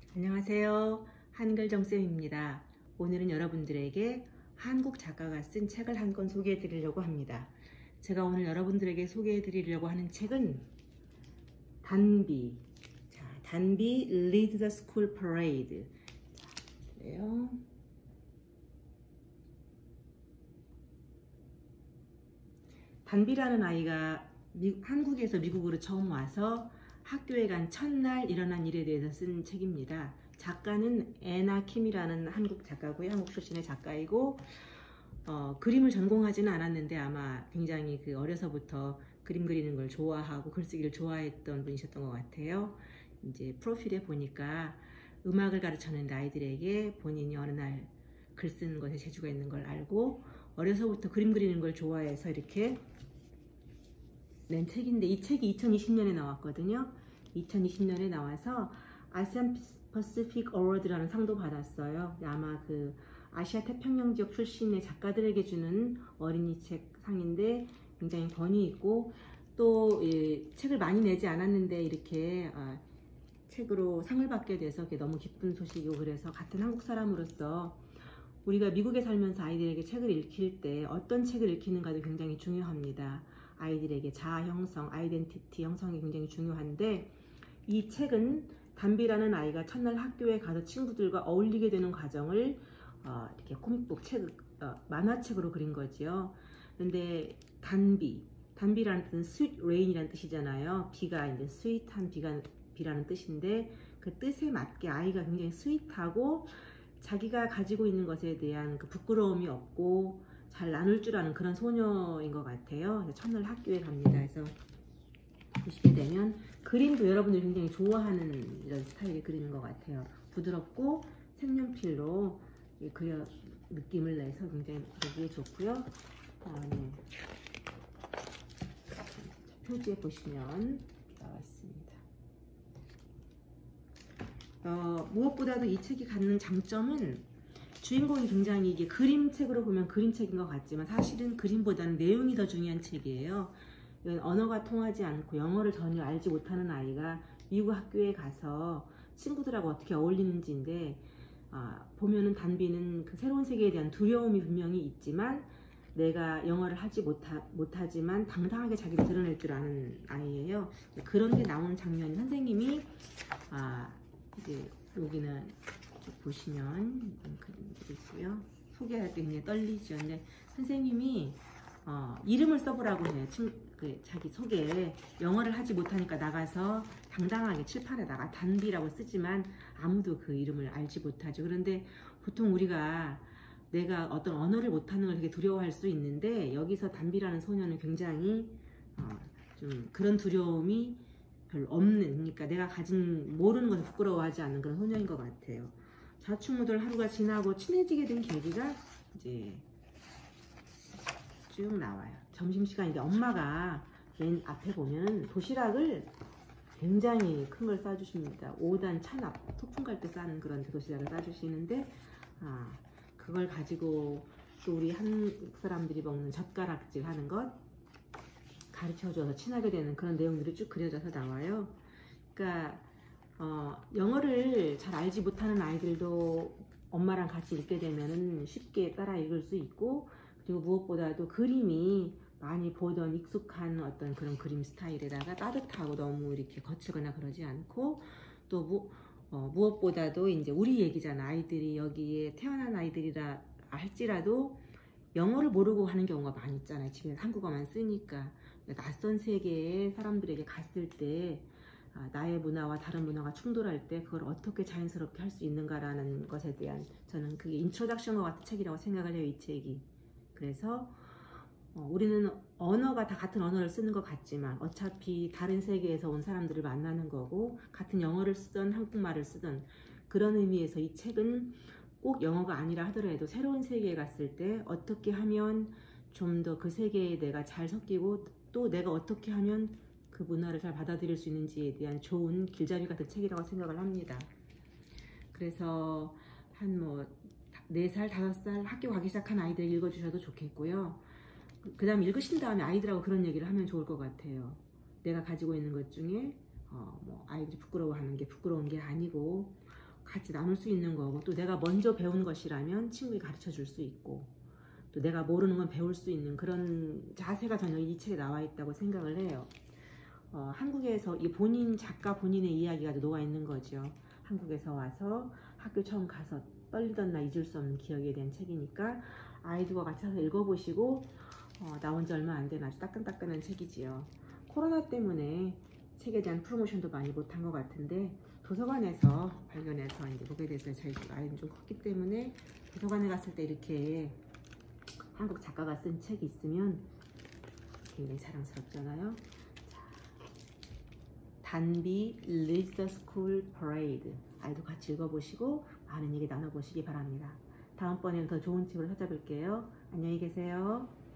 안녕하세요. 한글정쌤입니다. 오늘은 여러분들에게 한국 작가가 쓴 책을 한 권 소개해 드리려고 합니다. 제가 오늘 여러분들에게 소개해 드리려고 하는 책은 단비. 단비 Lead the School Parade. 그래요. 단비라는 아이가 한국에서 미국으로 처음 와서 학교에 간 첫날 일어난 일에 대해서 쓴 책입니다. 작가는 애나 킴이라는 한국 작가고요. 한국 출신의 작가이고 그림을 전공하지는 않았는데 아마 굉장히 어려서부터 그림 그리는 걸 좋아하고 글쓰기를 좋아했던 분이셨던 것 같아요. 이제 프로필에 보니까 음악을 가르쳤는데 아이들에게 본인이 어느 날 글 쓰는 것에 재주가 있는 걸 알고 어려서부터 그림 그리는 걸 좋아해서 이렇게 낸 책인데, 이 책이 2020년에 나왔거든요. 2020년에 나와서 아시안 퍼시픽 어워드라는 상도 받았어요. 아마 아시아 태평양 지역 출신의 작가들에게 주는 어린이 책 상인데 굉장히 권위 있고, 또 책을 많이 내지 않았는데 이렇게 책으로 상을 받게 돼서 너무 기쁜 소식이고, 그래서 같은 한국 사람으로서 우리가 미국에 살면서 아이들에게 책을 읽힐 때 어떤 책을 읽히는가도 굉장히 중요합니다. 아이들에게 자아 형성, 아이덴티티 형성이 굉장히 중요한데, 이 책은 단비라는 아이가 첫날 학교에 가서 친구들과 어울리게 되는 과정을 이렇게 코믹북 만화책으로 그린 거지요. 근데 단비라는 뜻은 sweet rain이라는 뜻이잖아요. 비가 이제 스윗한 비라는 뜻인데, 그 뜻에 맞게 아이가 굉장히 스윗하고 자기가 가지고 있는 것에 대한 부끄러움이 없고 잘 나눌 줄 아는 그런 소녀인 것 같아요. 첫날 학교에 갑니다. 그래서 보시게 되면 그림도 여러분들이 굉장히 좋아하는 이런 스타일의 그림인 것 같아요. 부드럽고 색연필로 그려 느낌을 내서 굉장히 보기에 좋고요. 표지에 보시면 나왔습니다. 무엇보다도 이 책이 갖는 장점은 주인공이 굉장히 이게 그림책으로 보면 그림책인 것 같지만 사실은 그림보다는 내용이 더 중요한 책이에요. 이건 언어가 통하지 않고 영어를 전혀 알지 못하는 아이가 미국 학교에 가서 친구들하고 어떻게 어울리는지인데, 보면은 단비는 새로운 세계에 대한 두려움이 분명히 있지만 내가 영어를 하지 못하지만 당당하게 자기를 드러낼 줄 아는 아이예요. 그런 게 나오는 장면이 선생님이 이제 여기는 보시면 그림들이 있고요. 소개할 때 굉장히 떨리죠. 근데 선생님이 이름을 써보라고 해요. 자기 소개에 영어를 하지 못하니까 나가서 당당하게 칠판에다가 단비라고 쓰지만 아무도 그 이름을 알지 못하죠. 그런데 보통 우리가 내가 어떤 언어를 못하는 걸 되게 두려워할 수 있는데, 여기서 단비라는 소녀는 굉장히 좀 그런 두려움이 별로 없는, 그러니까 내가 모르는 것을 부끄러워하지 않는 그런 소녀인 것 같아요. 좌충우돌 하루가 지나고 친해지게 된 계기가 이제 쭉 나와요. 점심시간인데 엄마가 맨 앞에 보면 도시락을 굉장히 큰 걸 싸주십니다. 5단 찬압, 소풍 갈 때 싸는 그런 도시락을 싸주시는데, 그걸 가지고 또 우리 한국 사람들이 먹는 젓가락질 하는 것 가르쳐줘서 친하게 되는 그런 내용들이 쭉 그려져서 나와요. 그러니까 영어를 잘 알지 못하는 아이들도 엄마랑 같이 읽게 되면 쉽게 따라 읽을 수 있고, 그리고 무엇보다도 그림이 많이 보던 익숙한 어떤 그런 그림 스타일에다가 따뜻하고 너무 이렇게 거칠거나 그러지 않고, 또 무엇보다도 이제 우리 얘기잖아. 아이들이 여기에 태어난 아이들이라 할지라도 영어를 모르고 하는 경우가 많이 있잖아요. 집에서 한국어만 쓰니까. 낯선 세계의 사람들에게 갔을 때 나의 문화와 다른 문화가 충돌할 때 그걸 어떻게 자연스럽게 할 수 있는가라는 것에 대한, 저는 그게 인트로덕션과 같은 책이라고 생각을 해요, 이 책이. 그래서 우리는 언어가 다 같은 언어를 쓰는 것 같지만 어차피 다른 세계에서 온 사람들을 만나는 거고, 같은 영어를 쓰던 한국말을 쓰던 그런 의미에서 이 책은 꼭 영어가 아니라 하더라도 새로운 세계에 갔을 때 어떻게 하면 좀 더 그 세계에 내가 잘 섞이고, 또 내가 어떻게 하면 그 문화를 잘 받아들일 수 있는지에 대한 좋은 길잡이 같은 책이라고 생각을 합니다. 그래서 한 4살, 5살 학교 가기 시작한 아이들 읽어주셔도 좋겠고요. 그 다음 읽으신 다음에 아이들하고 그런 얘기를 하면 좋을 것 같아요. 내가 가지고 있는 것 중에 아이들이 부끄러워하는 게 부끄러운 게 아니고, 같이 나눌 수 있는 거고, 또 내가 먼저 배운 것이라면 친구에게 가르쳐 줄 수 있고, 또 내가 모르는 건 배울 수 있는 그런 자세가 저는 이 책에 나와 있다고 생각을 해요. 한국에서 이 작가 본인의 이야기가 녹아 있는 거죠. 한국에서 와서 학교 처음 가서 떨리던 나 잊을 수 없는 기억에 대한 책이니까 아이들과 같이 가서 읽어보시고, 나온 지 얼마 안 된 아주 따끈따끈한 책이지요. 코로나 때문에 책에 대한 프로모션도 많이 못한 것 같은데, 도서관에서 발견해서 이제 보게 돼서 저희 아이는 좀 컸기 때문에 도서관에 갔을 때 이렇게 한국 작가가 쓴 책이 있으면 굉장히 자랑스럽잖아요. 자, 단비 Leads the School Parade, 아이도 같이 읽어보시고 많은 얘기 나눠보시기 바랍니다. 다음번에는 더 좋은 책으로 찾아뵐게요. 안녕히 계세요.